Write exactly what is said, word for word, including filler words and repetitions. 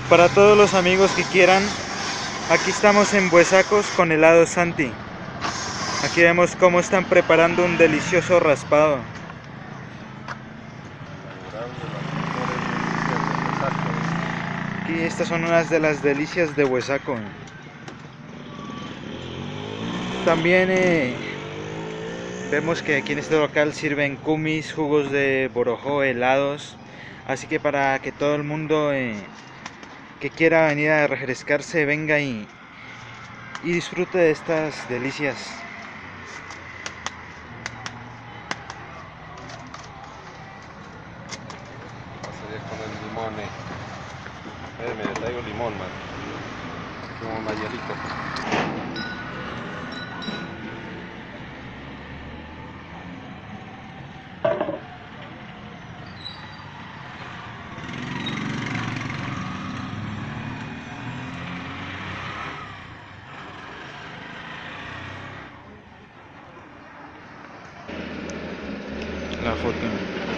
Para todos los amigos que quieran, aquí estamos en Buesacos con helado Santi. Aquí vemos cómo están preparando un delicioso raspado. Aquí estas son unas de las delicias de Buesaco. También eh, vemos que aquí en este local sirven kumis, jugos de borojó, helados. Así que para que todo el mundo eh, que quiera venir a refrescarse venga y, y disfrute de estas delicias. Pasaría con el limón, eh. Eh, me traigo limón, man. Como mayalito. La foto.